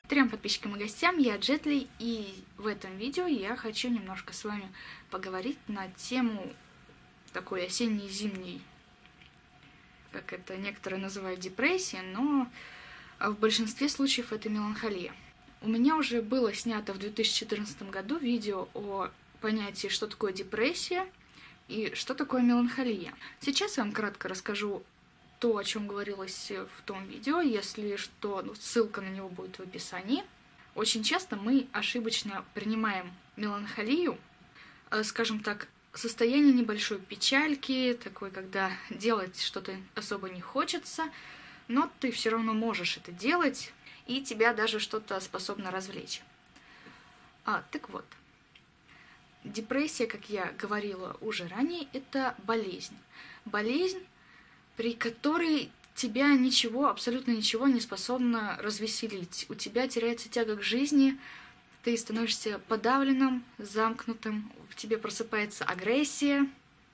Трем подписчикам и гостям, я Джетли, и в этом видео я хочу немножко с вами поговорить на тему такой осенней-зимней, как это некоторые называют, депрессии, но в большинстве случаев это меланхолия. У меня уже было снято в 2014 году видео о понятии, что такое депрессия и что такое меланхолия. Сейчас я вам кратко расскажу то, о чем говорилось в том видео, если что, ссылка на него будет в описании. Очень часто мы ошибочно принимаем меланхолию, скажем так, состояние небольшой печальки, такой, когда делать что-то особо не хочется, но ты все равно можешь это делать, и тебя даже что-то способно развлечь. Так вот, депрессия, как я говорила уже ранее, это болезнь. Болезнь, при которой тебя ничего, абсолютно ничего не способно развеселить. У тебя теряется тяга к жизни, ты становишься подавленным, замкнутым, в тебе просыпается агрессия.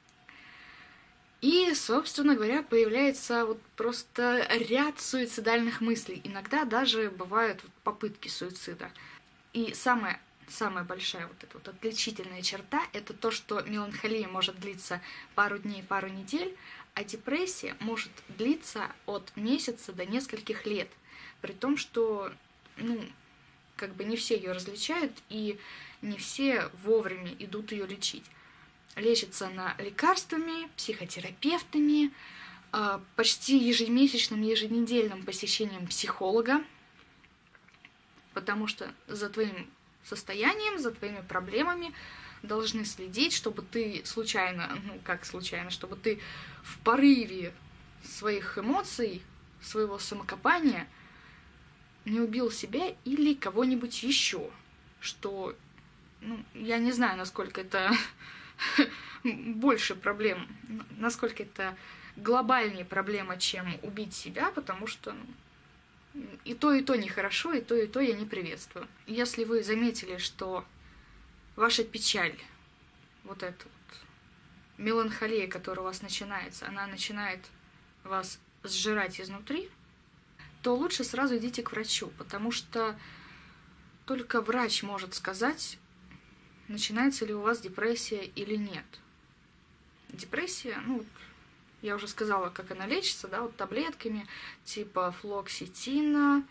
И, собственно говоря, появляется вот просто ряд суицидальных мыслей. Иногда даже бывают попытки суицида. И самая большая вот эта вот отличительная черта — это то, что меланхолия может длиться пару дней, пару недель, а депрессия может длиться от месяца до нескольких лет. При том, что, не все ее различают, и не все вовремя идут ее лечить. Лечится она лекарствами, психотерапевтами, почти ежемесячным, еженедельным посещением психолога, потому что за твоим состоянием, за твоими проблемами должны следить, чтобы ты чтобы ты в порыве своих эмоций, своего самокопания не убил себя или кого-нибудь еще, что, я не знаю, насколько это больше проблем, насколько это глобальнее проблема, чем убить себя, потому что и то нехорошо, и то я не приветствую. Если вы заметили, что ваша печаль, вот эта вот меланхолия, которая у вас начинается, она начинает вас сжирать изнутри, то лучше сразу идите к врачу, потому что только врач может сказать, начинается ли у вас депрессия или нет. Депрессия, я уже сказала, как она лечится, таблетками типа флоксетина,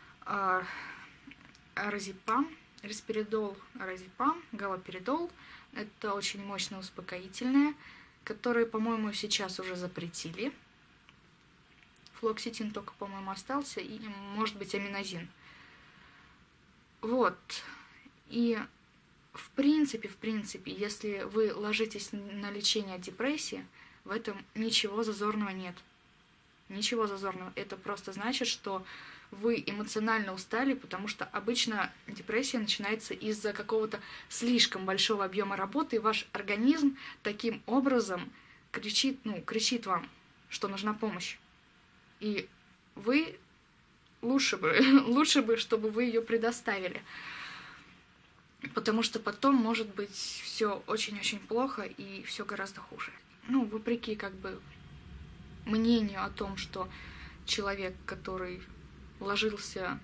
разипам, респиридол, разипам, галоперидол. Это очень мощное успокоительное, которое, по-моему, сейчас уже запретили. Флоксетин только, по-моему, остался, и, может быть, аминозин. Вот. И в принципе, если вы ложитесь на лечение от депрессии, в этом ничего зазорного нет. Ничего зазорного. Это просто значит, что вы эмоционально устали, потому что обычно депрессия начинается из-за какого-то слишком большого объема работы, и ваш организм таким образом кричит вам, что нужна помощь. И вы лучше бы, чтобы вы ее предоставили. Потому что потом может быть все очень-очень плохо и все гораздо хуже. Вопреки мнению о том, что человек, который ложился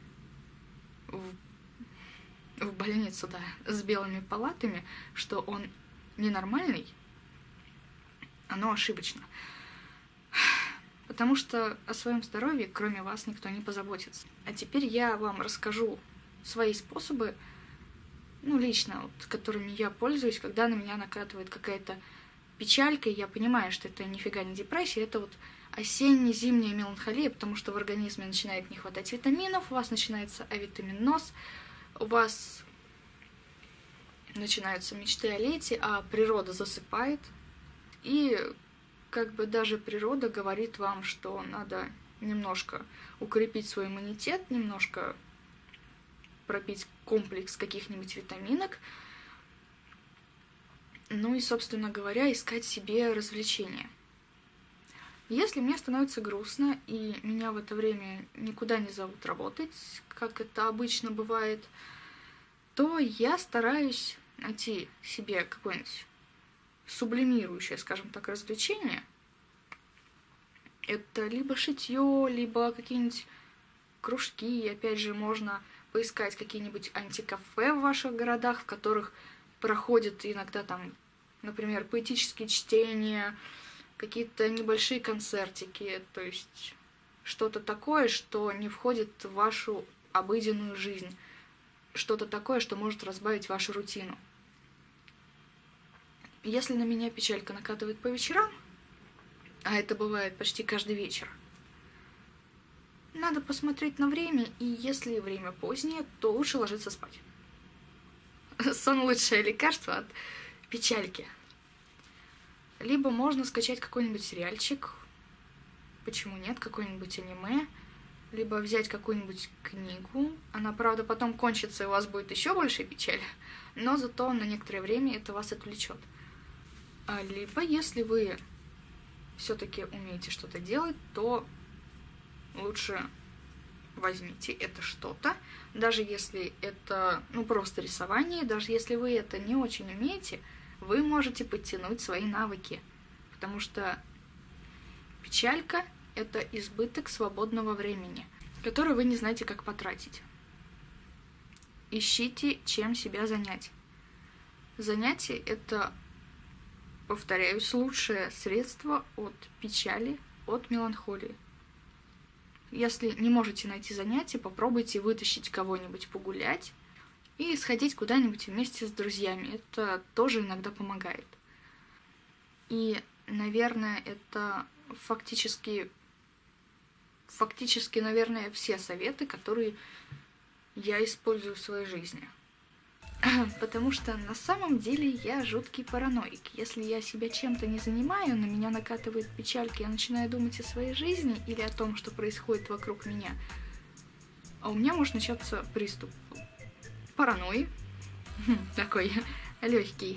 в больницу, с белыми палатами, что он ненормальный, оно ошибочно. Потому что о своем здоровье, кроме вас, никто не позаботится. А теперь я вам расскажу свои способы, лично, которыми я пользуюсь, когда на меня накатывает какая-то печалька, и я понимаю, что это нифига не депрессия, это осенне-зимняя меланхолия, потому что в организме начинает не хватать витаминов, у вас начинается авитаминоз, у вас начинаются мечты о лете, а природа засыпает, и даже природа говорит вам, что надо немножко укрепить свой иммунитет, немножко пропить комплекс каких-нибудь витаминок, и, собственно говоря, искать себе развлечения. Если мне становится грустно, и меня в это время никуда не зовут работать, как это обычно бывает, то я стараюсь найти себе какое-нибудь сублимирующее, скажем так, развлечение. Это либо шитье, либо какие-нибудь кружки, опять же, можно поискать какие-нибудь антикафе в ваших городах, в которых проходят иногда там, например, поэтические чтения, какие-то небольшие концертики, то есть что-то такое, что не входит в вашу обыденную жизнь, что-то такое, что может разбавить вашу рутину. Если на меня печалька накатывает по вечерам, а это бывает почти каждый вечер, надо посмотреть на время, и если время позднее, то лучше ложиться спать. Сон — лучшее лекарство от печальки. Либо можно скачать какой-нибудь сериальчик, почему нет, какое-нибудь аниме, либо взять какую-нибудь книгу. Она, правда, потом кончится, и у вас будет еще больше печали, но зато на некоторое время это вас отвлечет. Либо, если вы все-таки умеете что-то делать, то лучше возьмите это что-то, даже если это, просто рисование, даже если вы это не очень умеете, вы можете подтянуть свои навыки, потому что печалька — это избыток свободного времени, который вы не знаете, как потратить. Ищите, чем себя занять. Занятие — это, повторяюсь, лучшее средство от печали, от меланхолии. Если не можете найти занятие, попробуйте вытащить кого-нибудь погулять и сходить куда-нибудь вместе с друзьями. Это тоже иногда помогает. И, наверное, это фактически, наверное, все советы, которые я использую в своей жизни. Потому что на самом деле я жуткий параноик. Если я себя чем-то не занимаю, на меня накатывает печалька, я начинаю думать о своей жизни или о том, что происходит вокруг меня, а у меня может начаться приступ паранойи, такой легкий.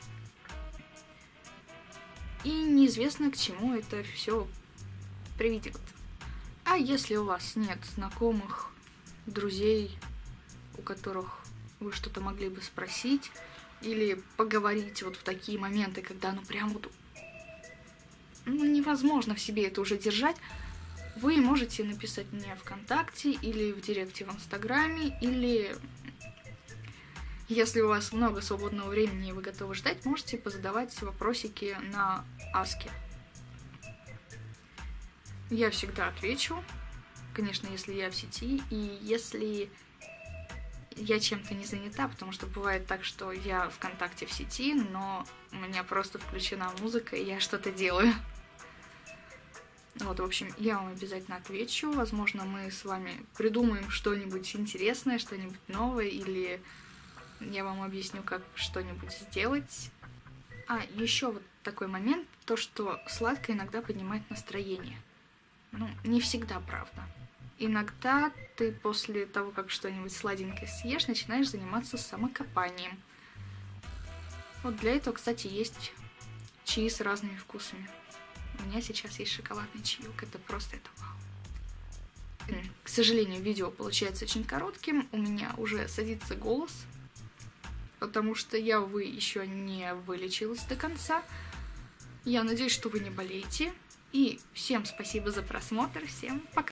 И неизвестно, к чему это все приведет. А если у вас нет знакомых, друзей, у которых вы что-то могли бы спросить или поговорить вот в такие моменты, когда прям вот невозможно в себе это уже держать, вы можете написать мне ВКонтакте или в директе в Инстаграме, или если у вас много свободного времени и вы готовы ждать, можете позадавать вопросики на Аске. Я всегда отвечу, конечно, если я в сети, и если я чем-то не занята, потому что бывает так, что я ВКонтакте в сети, но у меня просто включена музыка, и я что-то делаю. Вот, в общем, я вам обязательно отвечу. Возможно, мы с вами придумаем что-нибудь интересное, что-нибудь новое, или я вам объясню, как что-нибудь сделать. Еще вот такой момент, то, что сладкое иногда поднимает настроение. Не всегда, правда. Иногда ты после того, как что-нибудь сладенькое съешь, начинаешь заниматься самокопанием. Вот для этого, кстати, есть чаи с разными вкусами. У меня сейчас есть шоколадный чаек, это вау. К сожалению, видео получается очень коротким, у меня уже садится голос, потому что я, увы, еще не вылечилась до конца. Я надеюсь, что вы не болеете. И всем спасибо за просмотр, всем пока!